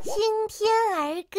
青天儿歌。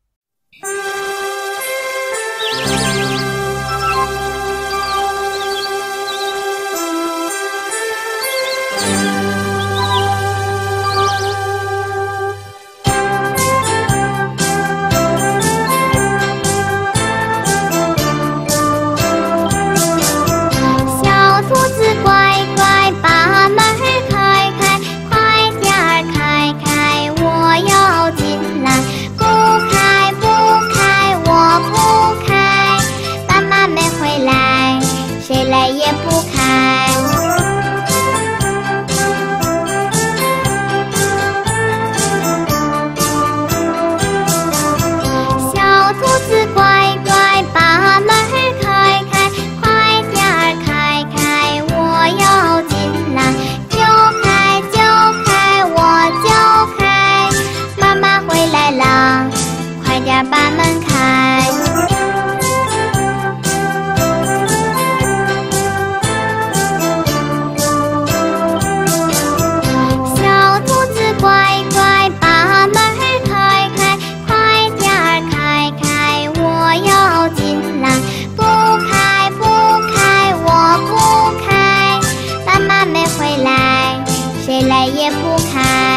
小兔子乖乖，把门儿开开，快点儿开开，我要进来。不开不开，我不开，妈妈没回来，谁来也不开。小兔子乖乖，把门儿开开，快点儿开开，我要进来。就开就开，我就开，妈妈回来啦，快点儿把门开。小兔子乖乖，把门儿开开，快点儿开开，我要进来。不开不开，我不开，妈妈没回来，谁来也不开。